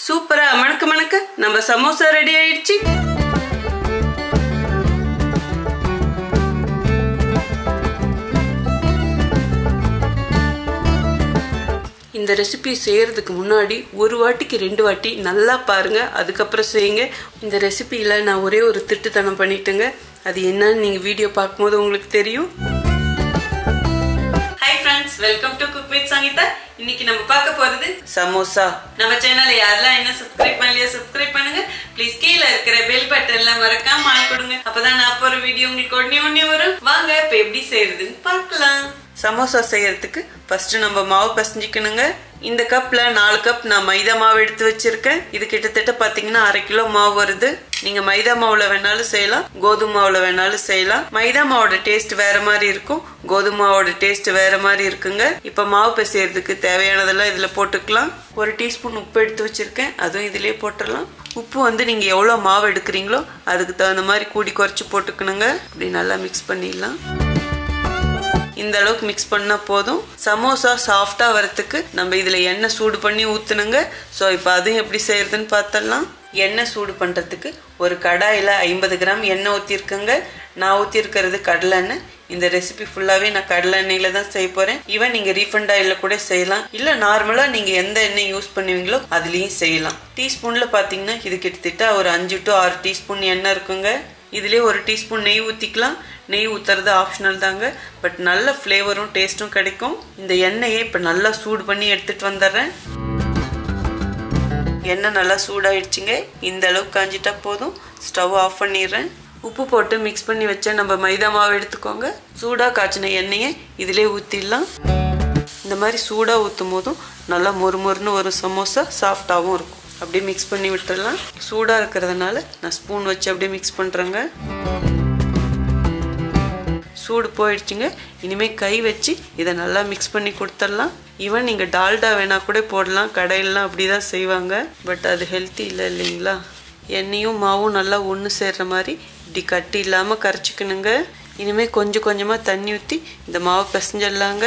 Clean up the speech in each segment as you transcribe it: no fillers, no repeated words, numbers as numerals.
சூப்பரா மணக்க மணக்க நம்ம சமோசா ரெடி ஆயிடுச்சு. இந்த ரெசிபி செய்யறதுக்கு முன்னாடி ஒரு வாட்டிக்கு 2 வாட்டி நல்லா பாருங்க, அதுக்கப்புறம் செய்யுங்க. இந்த ரெசிபியில நான் ஒரே ஒரு திட்டுத்தனம் பண்ணிட்டேங்க. அது என்னன்னு நீங்க வீடியோ பார்க்கும்போது உங்களுக்கு தெரியும். Hi friends, welcome to cook with Sangeetha. இன்னைக்கு நம்ம பார்க்க போறது சமோசா. நம்ம சேனலை யாரெல்லாம் என்ன சப்ஸ்கிரைப் பண்ணலையா சப்ஸ்கிரைப் பண்ணுங்க. ப்ளீஸ் கீழே இருக்கிற பெல் பட்டன்ல மறக்காம ஆன் கொடுங்க. அப்பதான் நான் போற வீடியோ உங்களுக்கு உடனே வரும். வாங்க இப்ப எப்படி செய்யறதுன்னு பார்க்கலாம். சமோசா செய்யறதுக்கு ஃபர்ஸ்ட் நம்ம மாவு பிசைஞ்சிக்கணுங்க. இந்த கப்ல 4 கப் நான் மைதா மாவு எடுத்து வச்சிருக்கேன். இது கிட்டத்தட்ட பாத்தீங்கன்னா 1/2 கிலோ மாவு வருது. நீங்க மைதா மாவுல வேணாலும் செய்யலாம், கோதுமை மாவுல வேணாலும் செய்யலாம். மைதா மாவோட டேஸ்ட் வேற மாதிரி இருக்கும், கோதுமை மாவோட டேஸ்ட் வேற மாதிரி இருக்குங்க. இப்ப மாவு பிசையறதுக்கு தேவையானதெல்லாம் இதுல போட்டுக்கலாம். 1 டீஸ்பூன் உப்பு எடுத்து வச்சிருக்கேன், அதுவும் இதுலயே போட்டுடலாம். உப்பு வந்து நீங்க எவ்வளவு மாவு எடுக்கிறீங்களோ அதுக்கு தகுந்த மாதிரி கூடி குறைச்சு போட்டுக்கணுங்க. அப்படி நல்லா மிக்ஸ் பண்ணிடலாம். இந்த அளவுக்கு மிக்ஸ் பண்ணா போதும். சமோசா சாஃப்டா வரதுக்கு நம்ம இதுல எண்ணெய் சூடு பண்ணி ஊத்துனுங்க. ஸோ இப்போ அதுவும் எப்படி செய்யறதுன்னு பார்த்தலாம். எண்ணெய் சூடு பண்றதுக்கு ஒரு கடாயில 50 கிராம் எண்ணெய் ஊற்றிருக்கேங்க. நான் ஊற்றிருக்கிறது கடலை எண்ணெய். இந்த ரெசிபி ஃபுல்லாவே நான் கடலை எண்ணெயில தான் செய்ய போறேன். ஈவன் நீங்க ரீஃபண்ட் ஆயில கூட செய்யலாம், இல்ல நார்மலா நீங்க எந்த எண்ணெய் யூஸ் பண்ணுவீங்களோ அதுலயும் செய்யலாம். டீஸ்பூன்ல பாத்தீங்கன்னா இது கிட்டத்தட்ட ஒரு 5 to 6 டீஸ்பூன் எண்ணெய் இருக்குங்க. இதுலயே 1 டீஸ்பூன் நெய் ஊத்திக்கலாம். நெய் ஊத்துறது ஆப்ஷனல் தாங்க, பட் நல்ல ஃப்ளேவரும் டேஸ்டும் கிடைக்கும். இந்த எண்ணெயை இப்ப நல்லா சூடு பண்ணி எடுத்துட்டு வந்துடுறேன். எண்ணெய் நல்லா சூடாயிடுச்சுங்க. இந்த அளவுக்கு காஞ்சிட்டா போதும். ஸ்டவ் ஆஃப் பண்ணிடுறேன். உப்பு போட்டு மிக்ஸ் பண்ணி வச்ச நம்ம மைதா மாவு எடுத்துக்கோங்க. சூடா காய்ச்சின எண்ணெயை இதுலயே ஊத்திடலாம். இந்த மாதிரி சூடா ஊத்தும் போதும் நல்லா மொறுமொறுன்னு ஒரு சமோசா சாஃப்டாகவும் இருக்கும். அப்படியே மிக்ஸ் பண்ணி விட்டுடலாம். சூடா இருக்கிறதுனால நான் ஸ்பூன் வச்சு அப்படியே மிக்ஸ் பண்றேங்க. சூடு போயிடுச்சுங்க. இனிமே கை வச்சு இதை நல்லா மிக்ஸ் பண்ணி கொடுத்துடலாம். ஈவன் நீங்க டால்டா வேணா கூட போடலாம், கடையிலாம் அப்படிதான் செய்வாங்க, பட் அது ஹெல்த்தி இல்லை இல்லைங்களா. எண்ணெயும் மாவும் நல்லா ஒன்று சேர்ற மாதிரி இப்படி கட்டி இல்லாம கரைச்சிக்கணுங்க. இனிமே கொஞ்சம் கொஞ்சமா தண்ணி ஊற்றி இந்த மாவு பிசைஞ்சிடலாங்க.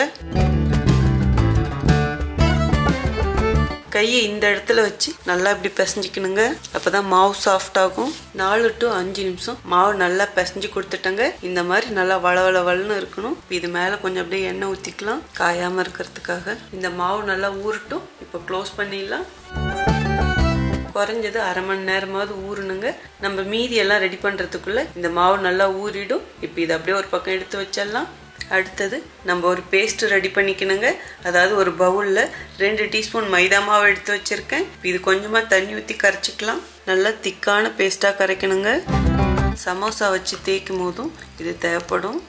கையை இந்த இடத்துல வச்சு நல்லா இப்படி பிசைஞ்சிக்கணுங்க. அப்பதான் மாவு சாஃப்ட் ஆகும். 4 to 5 நிமிஷம் மாவு நல்லா பிசைஞ்சு கொடுத்துட்டேங்க. இந்த மாதிரி நல்லா வளவளன்னு இருக்கணும். இது மேல கொஞ்சம் அப்படியே எண்ணெய் ஊத்திக்கலாம், காயாம இருக்கிறதுக்காக. இந்த மாவு நல்லா ஊறட்டும். இப்போ க்ளோஸ் பண்ணிடலாம். குறைஞ்சது 1/2 மணி நேரமாவது ஊறணுங்க. நம்ம மீதி எல்லாம் ரெடி பண்றதுக்குள்ள இந்த மாவு நல்லா ஊறிடும். இப்போ இதை அப்படியே ஒரு பக்கம் எடுத்து வச்சிடலாம். அடுத்தது நம்ம ஒரு பேஸ்ட் ரெடி பண்ணிக்கணுங்க. அதாவது ஒரு பவுல்ல 2 டீஸ்பூன் மைதா மாவு எடுத்து வச்சிருக்கேன். இது கொஞ்சமா தண்ணி ஊற்றி கரைச்சிக்கலாம். நல்லா திக்கான பேஸ்டா கரைக்கணுங்க. சமோசா வச்சு தேய்க்கும் போதும் இது தேவைப்படும்.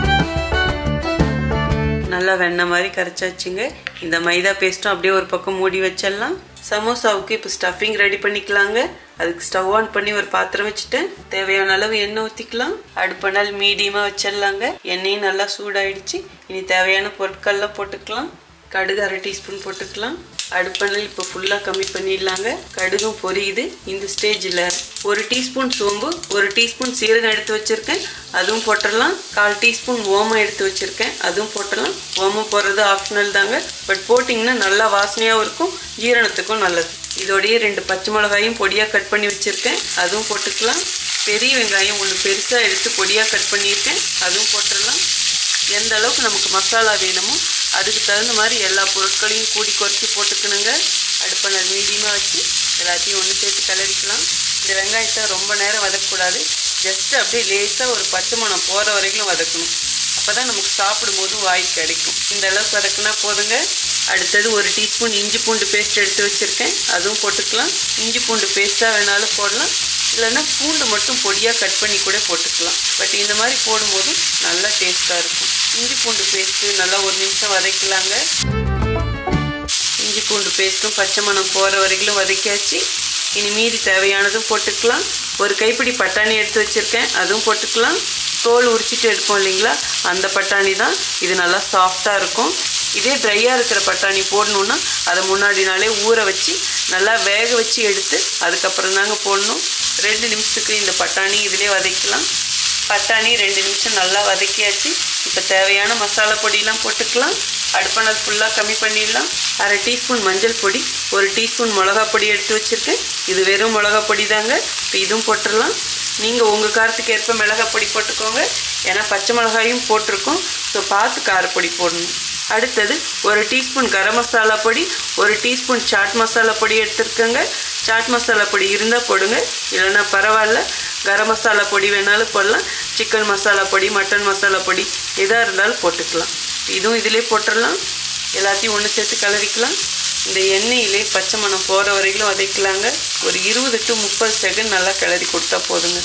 நல்லா வெண்ணெய் மாதிரி கரைச்சாச்சுங்க. இந்த மைதா பேஸ்ட்டும் அப்படியே ஒரு பக்கம் மூடி வச்சிடலாம். சமோசாவுக்கு இப்போ ஸ்டஃபிங் ரெடி பண்ணிக்கலாங்க. அதுக்கு ஸ்டவ் ஆன் பண்ணி ஒரு பாத்திரம் வச்சுட்டேன். தேவையான அளவு எண்ணெய் ஊற்றிக்கலாம். அடுப்பனால் மீடியமா வச்சிடலாங்க. எண்ணெயும் நல்லா சூடாயிடுச்சு. இனி தேவையான பொருட்கள்லாம் போட்டுக்கலாம். கடுகு 1/2 டீஸ்பூன் போட்டுக்கலாம். அடுப்பணல் இப்போ ஃபுல்லா கம்மி பண்ணிடலாங்க. கடுகும் பொரியுது. இந்த ஸ்டேஜில் 1 டீஸ்பூன் சோம்பு, 1 டீஸ்பூன் சீரகம் எடுத்து வச்சிருக்கேன், அதுவும் போட்டுடலாம். 1/4 டீஸ்பூன் ஓமம் எடுத்து வச்சிருக்கேன், அதுவும் போட்டுடலாம். ஓமம் போடுறது ஆப்ஷனல் தாங்க, பட் போட்டிங்கன்னா நல்லா வாசனையாகவும் இருக்கும், ஜீரணத்துக்கும் நல்லது. இதோடைய 2 பச்சை மிளகாயும் பொடியா கட் பண்ணி வச்சிருக்கேன், அதுவும் போட்டுக்கலாம். பெரிய வெங்காயம் 1 பெருசா எடுத்து பொடியா கட் பண்ணியிருக்கேன், அதுவும் போட்டுடலாம். எந்த அளவுக்கு நமக்கு மசாலா வேணுமோ அதுக்கு தகுந்த மாதிரி எல்லா பொருட்களையும் கூடி குறைச்சி போட்டுக்கணுங்க. அடுப்பை மீடியமாக வச்சு எல்லாத்தையும் ஒன்று சேர்த்து கிளறிக்கலாம். இந்த வெங்காயத்தை ரொம்ப நேரம் வதக்கக்கூடாது. ஜஸ்ட் அப்படியே லேசாக ஒரு பச்சை மணம் போகிற வரைக்கும் வதக்கணும். அப்போ தான் நமக்கு சாப்பிடும் போதும் வாய் கிடைக்கும். இந்த அளவுக்கு வதக்குனா போதுங்க. அடுத்தது 1 டீஸ்பூன் இஞ்சி பூண்டு பேஸ்ட் எடுத்து வச்சுருக்கேன், அதுவும் போட்டுக்கலாம். இஞ்சி பூண்டு பேஸ்ட்டாக வேணாலும் போடலாம், இல்லைன்னா பூண்டு மட்டும் பொடியாக கட் பண்ணி கூட போட்டுக்கலாம். பட் இந்த மாதிரி போடும்போதும் நல்லா டேஸ்ட்டாக இருக்கும். இஞ்சி பூண்டு பேஸ்ட்டு நல்லா 1 நிமிஷம் வதக்கலாங்க. இஞ்சி பூண்டு பேஸ்ட்டும் பச்சை மணம் போகிற வரைக்கும் வதக்கியாச்சு. இனி மீதி தேவையானதும் போட்டுக்கலாம். 1 கைப்பிடி பட்டாணி எடுத்து வச்சுருக்கேன், அதுவும் போட்டுக்கலாம். தோல் உரிச்சிட்டு எடுப்போம் இல்லைங்களா, அந்த பட்டாணி தான். இது நல்லா சாஃப்டாக இருக்கும். இதே ட்ரையாக இருக்கிற பட்டாணி போடணுன்னா அதை முன்னாடி நாளே ஊற வச்சு நல்லா வேக வச்சு எடுத்து அதுக்கப்புறம் தாங்க போடணும். 2 நிமிஷத்துக்கு இந்த பட்டாணி இதிலே வதக்கலாம். பட்டாணி 2 நிமிஷம் நல்லா வதக்கியாச்சு. இப்போ தேவையான மசாலா பொடியெலாம் போட்டுக்கலாம். அடுப்பானது ஃபுல்லாக கம்மி பண்ணிடலாம். அரை டீஸ்பூன் மஞ்சள் பொடி, 1 டீஸ்பூன் மிளகா பொடி எடுத்து வச்சுருக்கேன். இது வெறும் மிளகா பொடி தாங்க. இப்போ இதுவும் போட்டுடலாம். நீங்கள் உங்கள் காரத்துக்கு ஏற்ப மிளகா பொடி போட்டுக்கோங்க. ஏன்னா பச்சை மிளகாயும் போட்டிருக்கோம். ஸோ பார்த்து காரப்பொடி போடணும். அடுத்தது 1 டீஸ்பூன் கரம் மசாலா பொடி, 1 டீஸ்பூன் சாட் மசாலா பொடி எடுத்துருக்கேங்க. சாட் மசாலா பொடி இருந்தால் போடுங்க, இல்லைன்னா பரவாயில்ல. கரம் மசாலா பொடி வேணாலும் போடலாம். சிக்கன் மசாலா பொடி, மட்டன் மசாலா பொடி எதாக இருந்தாலும் போட்டுக்கலாம். இதுவும் இதிலே போட்டுடலாம். எல்லாத்தையும் ஒன்று சேர்த்து கலரிக்கலாம். இந்த எண்ணெயிலே பச்சை மணம் போகிற வரைக்கும் வதக்கலாங்க. ஒரு 20 to 30 செகண்ட் நல்லா கிளறி கொடுத்தா போதுங்க.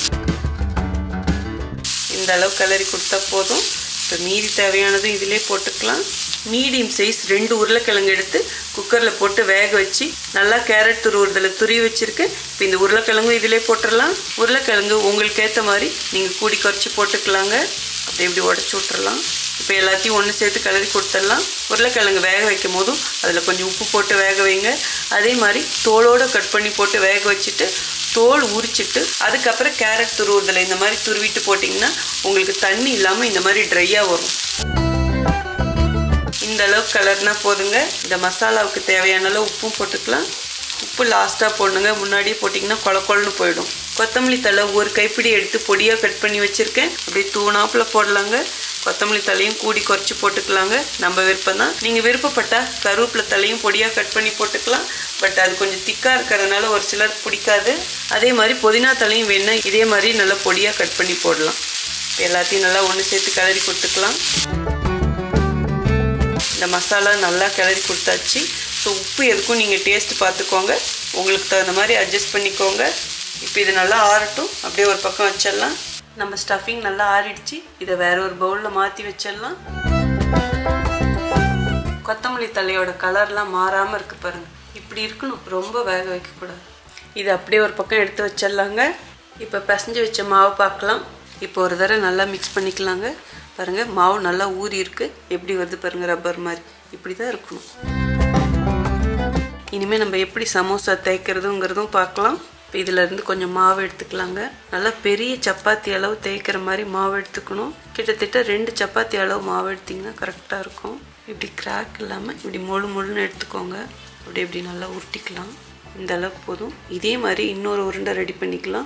இந்த அளவு கிளறி கொடுத்தா போதும். இப்போ மீதி தேவையானதும் இதிலே போட்டுக்கலாம். மீடியம் சைஸ் 2 உருளைக்கிழங்கு எடுத்து குக்கரில் போட்டு வேக வச்சு நல்லா கேரட் துருவுறதில் துருவி வச்சுருக்கேன். இப்போ இந்த உருளைக்கிழங்கும் இதிலே போட்டுடலாம். உருளைக்கிழங்கு உங்களுக்கு ஏற்ற மாதிரி நீங்கள் கூடி குறைச்சி போட்டுக்கலாங்க. அப்படி இப்படி உடச்சி விட்டுறலாம். இப்போ எல்லாத்தையும் ஒன்று சேர்த்து கிளறி கொடுத்துடலாம். உருளைக்கிழங்கு வேக வைக்கும் போதும் அதில் கொஞ்சம் உப்பு போட்டு வேக வைங்க. அதே மாதிரி தோலோடு கட் பண்ணி போட்டு வேக வச்சுட்டு தோல் உரிச்சிட்டு அதுக்கப்புறம் கேரட் துருவுறதில் இந்த மாதிரி துருவிட்டு போட்டிங்கன்னா உங்களுக்கு தண்ணி இல்லாமல் இந்த மாதிரி ட்ரையாக வரும். இந்த அளவுக்கு கலர்னா போதுங்க. இந்த மசாலாவுக்கு தேவையான அளவு உப்பும் போட்டுக்கலாம். உப்பு லாஸ்ட்டாக போடணுங்க. முன்னாடியே போட்டிங்கன்னா கொழன்னு போயிடும். கொத்தமல்லி தழை 1 கைப்பிடி எடுத்து பொடியாக கட் பண்ணி வச்சுருக்கேன். அப்படியே தூணாப்பில் போடலாங்க. கொத்தமல்லி தலையும் கூடி குறைச்சி போட்டுக்கலாங்க. நம்ம விருப்பம் தான். நீங்கள் விருப்பப்பட்டால் கருவேப்பிலை தலையும் பொடியாக கட் பண்ணி போட்டுக்கலாம். பட் அது கொஞ்சம் திக்காக இருக்கிறதுனால ஒரு சிலர் பிடிக்காது. அதே மாதிரி புதினா தலையும் வேணா இதே மாதிரி நல்லா பொடியாக கட் பண்ணி போடலாம். எல்லாத்தையும் நல்லா ஒன்று சேர்த்து கிளறி கொடுத்துக்கலாம். இந்த மசாலா நல்லா கிளறி கொடுத்தாச்சு. ஸோ உப்பு எதுக்கும் நீங்கள் டேஸ்ட் பார்த்துக்கோங்க. உங்களுக்கு தகுந்த மாதிரி அட்ஜஸ்ட் பண்ணிக்கோங்க. இப்போ இது நல்லா ஆறட்டும். அப்படியே ஒரு பக்கம் வச்சிடலாம். நம்ம ஸ்டஃபிங் நல்லா ஆறிடுச்சு. இதை வேற ஒரு பவுலில் மாற்றி வச்சிடலாம். கொத்தமல்லி தலையோட கலர்லாம் மாறாமல் இருக்குது பாருங்கள். இப்படி இருக்கணும், ரொம்ப வேக வைக்கக்கூடாது. இது அப்படியே ஒரு பக்கம் எடுத்து வச்சிடலாங்க. இப்போ பிசைஞ்சு வச்ச மாவு பார்க்கலாம். இப்போ ஒரு தடவை நல்லா மிக்ஸ் பண்ணிக்கலாங்க. பாருங்கள் மாவு நல்லா ஊறி இருக்குது. எப்படி வருது பாருங்கள், ரப்பர் மாதிரி. இப்படி தான் இருக்கணும். இனிமேல் நம்ம எப்படி சமோசா தேய்க்கிறதுங்கிறதும் பார்க்கலாம். இப்போ இதிலேருந்து கொஞ்சம் மாவு எடுத்துக்கலாங்க. நல்லா பெரிய சப்பாத்தி அளவு தேய்க்கிற மாதிரி மாவு எடுத்துக்கணும். கிட்டத்தட்ட 2 சப்பாத்தி அளவு மாவு எடுத்திங்கன்னா கரெக்டாக இருக்கும். இப்படி கிராக் இல்லாமல் இப்படி முழுன்னு எடுத்துக்கோங்க. அப்படி இப்படி நல்லா உருட்டிக்கலாம். இந்த அளவுக்கு போதும். இதே மாதிரி இன்னொரு உருண்டை ரெடி பண்ணிக்கலாம்.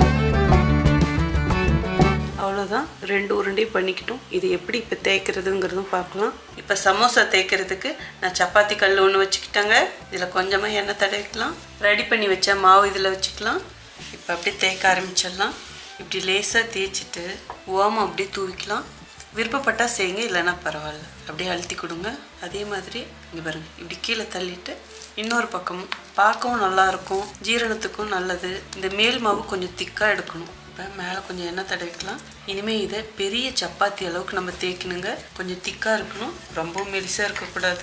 அவ்வளோதான். 2 உருண்டையும் பண்ணிக்கிட்டோம். இது எப்படி இப்போ தேய்க்கிறதுங்கிறதும் பார்க்கலாம். இப்போ சமோசா தேய்க்கிறதுக்கு நான் சப்பாத்தி கல் ஒன்று வச்சுக்கிட்டேங்க. இதில் கொஞ்சமாக எண்ணெய் தடவிக்கலாம். ரெடி பண்ணி வச்ச மாவு இதில் வச்சுக்கலாம். இப்போ அப்படியே தேய்க்க ஆரம்பிச்சிடலாம். இப்படி லேசாக தேய்ச்சிட்டு ஓமம் அப்படியே தூவிக்கலாம். விருப்பப்பட்டால் செய்யுங்க, இல்லைன்னா பரவாயில்ல. அப்படியே அழுத்தி கொடுங்க. அதே மாதிரி இங்கே பாருங்கள், இப்படி கீழே தள்ளிட்டு இன்னொரு பக்கமும் பார்க்கவும் நல்லாயிருக்கும், ஜீரணத்துக்கும் நல்லது. இந்த மேல் மாவு கொஞ்சம் திக்காக எடுக்கணும். இப்போ மேலே கொஞ்சம் எண்ணெய் தடவிக்கலாம். இனிமேல் இதை பெரிய சப்பாத்தி அளவுக்கு நம்ம தேய்க்கணுங்க. கொஞ்சம் திக்காக இருக்கணும், ரொம்ப மெலிசாக இருக்கக்கூடாது.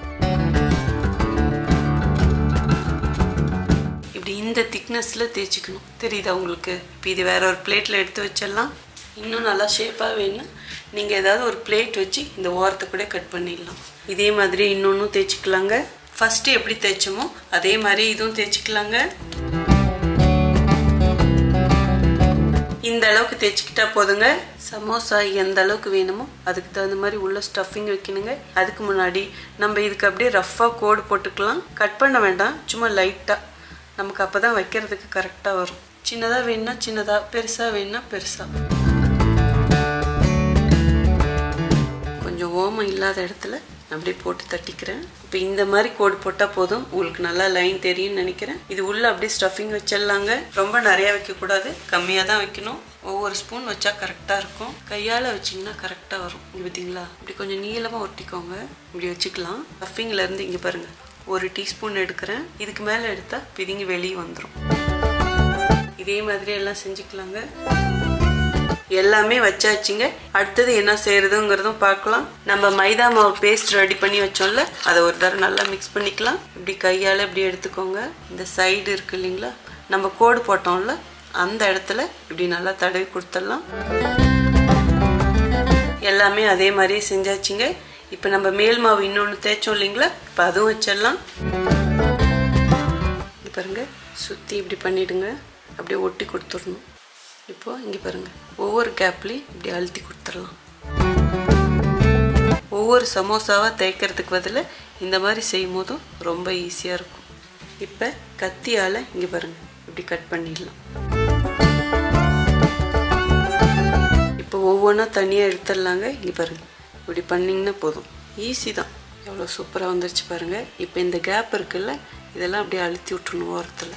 இப்படி இந்த திக்னஸில் தேய்ச்சிக்கணும். தெரியுதா உங்களுக்கு? இப்போ இது வேற ஒரு பிளேட்டில் எடுத்து வச்சிடலாம். இன்னும் நல்லா ஷேப்பாக வேணும். நீங்கள் ஏதாவது ஒரு பிளேட் வச்சு இந்த ஓரத்தை கூட கட் பண்ணிடலாம். இதே மாதிரி இன்னொன்றும் தேய்ச்சிக்கலாங்க. ஃபஸ்ட்டு எப்படி தேய்ச்சோமோ அதே மாதிரி இதுவும் தேய்ச்சிக்கலாங்க. இந்த அளவுக்கு தேய்ச்சிக்கிட்டா போதுங்க. சமோசா எந்த அளவுக்கு வேணுமோ அதுக்கு தகுந்த மாதிரி உள்ள ஸ்டஃபிங் வைக்கணுங்க. அதுக்கு முன்னாடி நம்ம இதுக்கு அப்படியே ரஃப்பாக கோடு போட்டுக்கலாம். கட் பண்ண வேண்டாம், சும்மா லைட்டாக. நமக்கு அப்போ தான் வைக்கிறதுக்கு கரெக்டாக வரும். சின்னதாக வேணும்னா சின்னதாக, பெருசாக வேணும்னா பெருசாக. கொஞ்சம் ஓமம் இல்லாத இடத்துல அப்படியே போட்டு தட்டிக்கிறேன். இப்போ இந்த மாதிரி கோடு போட்டால் போதும். உங்களுக்கு நல்லா லைன் தெரியும்னு நினைக்கிறேன். இது உள்ள அப்படியே ஸ்டஃபிங் வச்சிடலாங்க. ரொம்ப நிறையா வைக்கக்கூடாது, கம்மியாக தான் வைக்கணும். ஒவ்வொரு ஸ்பூன் வச்சா கரெக்டாக இருக்கும். கையால் வச்சிங்கன்னா கரெக்டாக வரும். இங்கே பார்த்தீங்களா? இப்படி கொஞ்சம் நீளமாக ஒட்டிக்கோங்க. இப்படி வச்சுக்கலாம். ஸ்டஃபிங்லேருந்து இங்கே பாருங்கள், 1 டீஸ்பூன் எடுக்கிறேன். இதுக்கு மேலே எடுத்தால் பிதுங்கி வெளியே வந்துடும். இதே மாதிரி எல்லாம் செஞ்சுக்கலாங்க. எல்லாமே வச்சாச்சுங்க. அடுத்தது என்ன செய்யறதுங்கிறதும் பார்க்கலாம். நம்ம மைதா மாவு பேஸ்ட் ரெடி பண்ணி வச்சோம்ல, அதை ஒரு தடவை நல்லா மிக்ஸ் பண்ணிக்கலாம். இப்படி கையால் இப்படி எடுத்துக்கோங்க. இந்த சைடு இருக்கு இல்லைங்களா, நம்ம கோடு போட்டோம்ல, அந்த இடத்துல இப்படி நல்லா தடவி கொடுத்துடலாம். எல்லாமே அதே மாதிரியே செஞ்சாச்சுங்க. இப்போ நம்ம மேல் மாவு இன்னொன்று தேய்ச்சோம் இல்லைங்களா, இப்போ அதுவும் வச்சிடலாம். இது பாருங்க, சுற்றி இப்படி பண்ணிடுங்க. அப்படியே ஒட்டி கொடுத்துடணும். இப்போ இங்கே பாருங்கள், ஒவ்வொரு கேப்லேயும் இப்படி அழுத்தி கொடுத்துடலாம். ஒவ்வொரு சமோசாவாக தேய்க்கிறதுக்கு பதில் இந்த மாதிரி செய்யும் போதும் ரொம்ப ஈஸியாக இருக்கும். இப்போ கத்தியால் இங்கே பாருங்கள் இப்படி கட் பண்ணிடலாம். இப்போ ஒவ்வொன்றா தனியாக எடுத்துடலாங்க. இங்கே பாருங்கள் இப்படி பண்ணிங்கன்னா போதும். ஈஸி தான். எவ்வளோ சூப்பராக வந்துருச்சு பாருங்கள். இப்போ இந்த கேப் இருக்குல்ல, இதெல்லாம் அப்படியே அழுத்தி விட்டுருணும் ஓரத்தில்.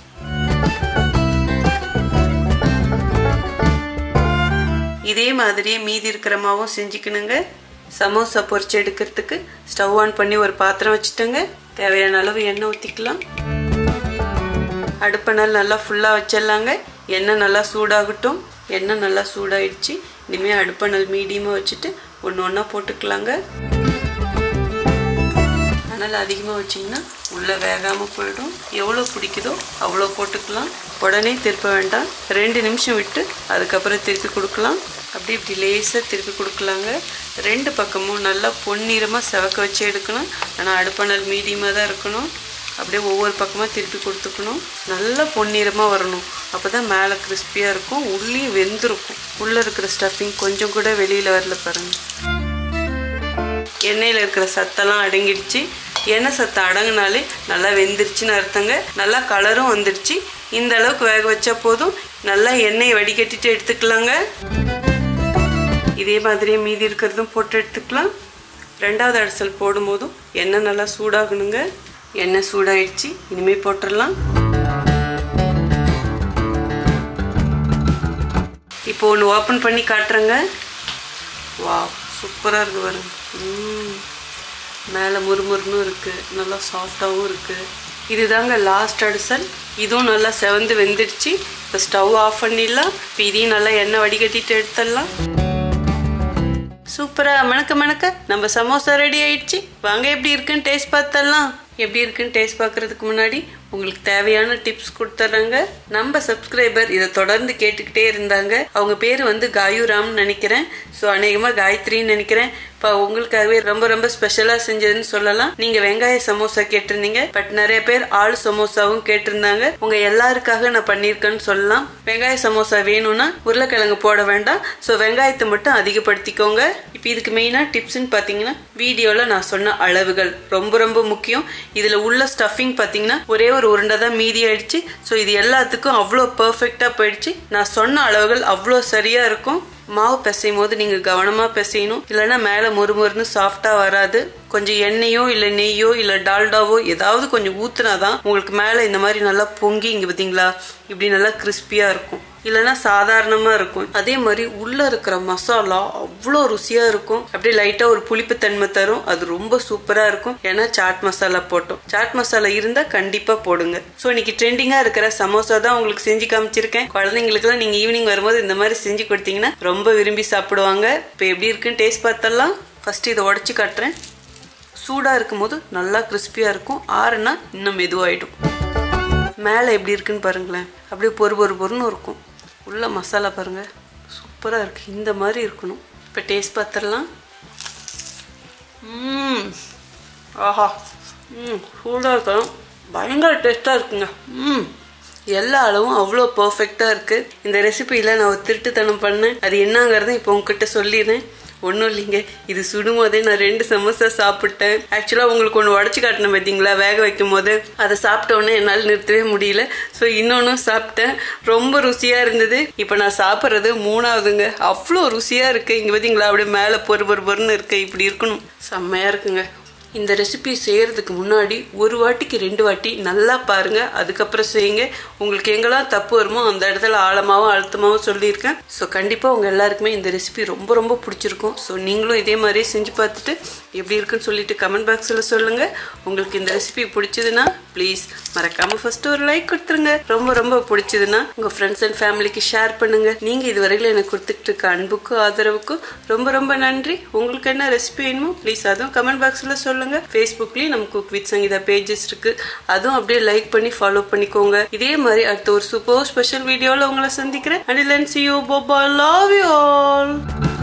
இதே மாதிரியே மீதி இருக்கிற மாவும் செஞ்சுக்கணுங்க. சமோசா பொரிச்சு எடுக்கிறதுக்கு ஸ்டவ் ஆன் பண்ணி ஒரு பாத்திரம் வச்சுட்டேங்க. தேவையான அளவு எண்ணெய் ஊற்றிக்கலாம். அடுப்பெண்ணெய் நல்லா ஃபுல்லாக வச்சிடலாங்க. எண்ணெய் நல்லா சூடாகட்டும். எண்ணெய் நல்லா சூடாயிடுச்சு. இனிமேல் அடுப்பெண்ணெய் மீடியமாக வச்சுட்டு ஒன்று ஒன்றா போட்டுக்கலாங்க. அனல் அதிகமாக வச்சிங்கன்னா உள்ளே வேகாமல் போயிடும். எவ்வளோ பிடிக்குதோ அவ்வளோ போட்டுக்கலாம். உடனே திருப்ப வேண்டாம். 2 நிமிஷம் விட்டு அதுக்கப்புறம் திருப்பி கொடுக்கலாம். அப்படி இப்படி லேசாக திருப்பி கொடுக்கலாங்க. 2 பக்கமும் நல்லா பொன்னிறமாக செவக்க வச்சு எடுக்கணும். ஆனால் அடுப்பெண்ணெய் மீடியமாக தான் இருக்கணும். அப்படியே ஒவ்வொரு பக்கமாக திருப்பி கொடுத்துக்கணும். நல்லா பொன்னிறமாக வரணும். அப்போ தான் மேலே கிறிஸ்பியாக இருக்கும், உள்ளேயும் வெந்திருக்கும். உள்ளே இருக்கிற ஸ்டஃபிங் கொஞ்சம் கூட வெளியில் வரல பாருங்கள். எண்ணெயில் இருக்கிற சத்தெல்லாம் அடங்கிடுச்சு. எண்ணெய் சத்தம் அடங்கினாலே நல்லா வெந்துருச்சுன்னு அர்த்தங்க. நல்லா கலரும் வந்துடுச்சு. இந்த அளவுக்கு வேக வச்சா போதும். நல்லா எண்ணெயை வடிகட்டிட்டு எடுத்துக்கலாங்க. இதே மாதிரியே மீதி இருக்கிறதும் போட்டு எடுத்துக்கலாம். 2வது அடிசல் போடும்போதும் எண்ணெய் நல்லா சூடாகணுங்க. எண்ணெய் சூடாயிடுச்சு. இனிமேல் போட்டுடலாம். இப்போ ஒன்று ஓப்பன் பண்ணி காட்டுறேங்க. வா, சூப்பராக இருக்குது பாருங்க. மேலே முறுமுறுன்னு இருக்குது, நல்லா சாஃப்டாகவும் இருக்குது. இதுதாங்க லாஸ்ட் அடிசல். இதுவும் நல்லா செவந்து வெந்துடுச்சு. இப்போ ஸ்டவ் ஆஃப் பண்ணிடலாம். இப்போ இதையும் நல்லா எண்ணெய் வடிகட்டிட்டு எடுத்துடலாம். சூப்பராக மணக்க மணக்க நம்ம சமோசா ரெடி ஆயிடுச்சு. வாங்க எப்படி இருக்குன்னு டேஸ்ட் பார்த்தலாம். எப்படி இருக்குன்னு டேஸ்ட் பார்க்குறதுக்கு முன்னாடி உங்களுக்கு தேவையான டிப்ஸ் கொடுத்துட்றாங்க. நம்ம சப்ஸ்கிரைபர் இதை தொடர்ந்து கேட்டுக்கிட்டே இருந்தாங்க. அவங்க பேர் வந்து காயுராம்னு நினைக்கிறேன். ஸோ அநேகமாக காயத்ரின்னு நினைக்கிறேன். இப்போ உங்களுக்காகவே ரொம்ப ரொம்ப ஸ்பெஷலாக செஞ்சதுன்னு சொல்லலாம். நீங்கள் வெங்காய சமோசா கேட்டிருந்தீங்க. பட் நிறைய பேர் ஆளு சமோசாவும் கேட்டிருந்தாங்க. உங்கள் எல்லாருக்காக நான் பண்ணியிருக்கேன்னு சொல்லலாம். வெங்காய சமோசா வேணும்னா உருளைக்கிழங்கு போட வேண்டாம். ஸோ வெங்காயத்தை மட்டும் அதிகப்படுத்திக்கோங்க. இப்போ இதுக்கு மெயினாக டிப்ஸ்ன்னு பார்த்தீங்கன்னா வீடியோவில் நான் சொன்ன அளவுகள் ரொம்ப ரொம்ப முக்கியம். இதில் உள்ள ஸ்டஃபிங் பார்த்தீங்கன்னா ஒரே ஒரு உருண்டை தான் மீதி ஆயிடுச்சு. ஸோ இது எல்லாத்துக்கும் அவ்வளோ பர்ஃபெக்டாக போயிடுச்சு. நான் சொன்ன அளவுகள் அவ்வளோ சரியாக இருக்கும். மாவு பிசையும் போது நீங்கள் கவனமாக பிசையணும். இல்லைன்னா மேலே முறுமுறுன்னு சாஃப்டாக வராது. கொஞ்சம் எண்ணெயோ இல்லை நெய்யோ இல்லை டால்டாவோ ஏதாவது கொஞ்சம் ஊற்றுனாதான் உங்களுக்கு மேலே இந்த மாதிரி நல்லா பொங்கி இங்கே பார்த்தீங்களா இப்படி நல்லா கிறிஸ்பியாக இருக்கும். இல்லைன்னா சாதாரணமாக இருக்கும். அதே மாதிரி உள்ளே இருக்கிற மசாலா அவ்வளோ ருசியாக இருக்கும். அப்படியே லைட்டாக ஒரு புளிப்பு தன்மை தரும். அது ரொம்ப சூப்பராக இருக்கும். ஏன்னா சாட் மசாலா போட்டோம். சாட் மசாலா இருந்தால் கண்டிப்பாக போடுங்க. ஸோ இன்னைக்கு ட்ரெண்டிங்காக இருக்கிற சமோசா தான் உங்களுக்கு செஞ்சு காமிச்சிருக்கேன். குழந்தைங்களுக்குலாம் நீங்கள் ஈவினிங் வரும்போது இந்த மாதிரி செஞ்சு கொடுத்தீங்கன்னா ரொம்ப விரும்பி சாப்பிடுவாங்க. இப்போ எப்படி இருக்குன்னு டேஸ்ட் பார்த்தலாம். ஃபஸ்ட்டு இதை உடச்சி காட்டுறேன். சூடாக இருக்கும்போது நல்லா கிறிஸ்பியாக இருக்கும். ஆறுனா இன்னும் மெதுவாயிடும். மேலே எப்படி இருக்குன்னு பாருங்களேன். அப்படியே பொறுன்னு இருக்கும். உள்ள மசாலா பாருங்கள் சூப்பராக இருக்குது. இந்த மாதிரி இருக்கணும். இப்போ டேஸ்ட் பார்த்துடலாம். ஆஹா, சூடாக இருக்கணும். பயங்கர டேஸ்ட்டாக இருக்குங்க. எல்லா அளவும் அவ்வளோ பர்ஃபெக்டாக இருக்குது. இந்த ரெசிபியில் நான் ஒரு திருட்டுத்தனம் பண்ணேன். அது என்னங்கிறத இப்போ உங்ககிட்ட சொல்லிடுறேன். ஒன்றும் இல்லைங்க, இது சுடும்போதே நான் 2 சமோசா சாப்பிட்டேன். ஆக்சுவலாக உங்களுக்கு ஒன்று உடச்சி காட்டினேன் பார்த்தீங்களா வேக வைக்கும் போது. அதை சாப்பிட்டோன்னே என்னால் நிறுத்தவே முடியல. ஸோ இன்னொன்றும் சாப்பிட்டேன். ரொம்ப ருசியாக இருந்தது. இப்போ நான் சாப்பிட்றது 3வதுங்க. அவ்வளோ ருசியாக இருக்குது. இங்கே பார்த்தீங்களா அப்படியே மேலே பொறுன்னு இருக்குது. இப்படி இருக்கணும். செம்மையாக இருக்குங்க. இந்த ரெசிபி செய்கிறதுக்கு முன்னாடி ஒரு வாட்டிக்கு 2 வாட்டி நல்லா பாருங்கள். அதுக்கப்புறம் செய்யுங்க. உங்களுக்கு எங்கெல்லாம் தப்பு வருமோ அந்த இடத்துல ஆழமாகவும் அழுத்தமாகவும் சொல்லியிருக்கேன். ஸோ கண்டிப்பாக உங்கள் எல்லாருக்குமே இந்த ரெசிபி ரொம்ப ரொம்ப பிடிச்சிருக்கும். ஸோ நீங்களும் இதே மாதிரியே செஞ்சு பார்த்துட்டு எப்படி இருக்குன்னு சொல்லிட்டு கமெண்ட் பாக்ஸில் சொல்லுங்கள். உங்களுக்கு இந்த ரெசிபி பிடிச்சதுன்னா ப்ளீஸ் மறக்காமல் ஃபஸ்ட்டு ஒரு லைக் கொடுத்துருங்க. ரொம்ப ரொம்ப பிடிச்சதுன்னா உங்கள் ஃப்ரெண்ட்ஸ் அண்ட் ஃபேமிலிக்கு ஷேர் பண்ணுங்கள். நீங்கள் இதுவரையில் எனக்கு கொடுத்துட்டு இருக்க அன்புக்கும் ஆதரவுக்கும் ரொம்ப ரொம்ப நன்றி. உங்களுக்கு என்ன ரெசிபி வேணுமோ ப்ளீஸ் அதுவும் கமெண்ட் பாக்ஸில் சொல்லுங்கள். ஃபேஸ்புக்லேயும் நம்ம குக் வித் சங்கீதா பேஜஸ் இருக்கு. அதுவும் அப்படியே லைக் பண்ணி ஃபாலோ பண்ணிக்கோங்க. இதே மாதிரி அடுத்த ஒரு சூப்பர் ஸ்பெஷல் வீடியோவில் உங்களை சந்திக்கிறேன். Until then, see you. Bye bye. Love you all.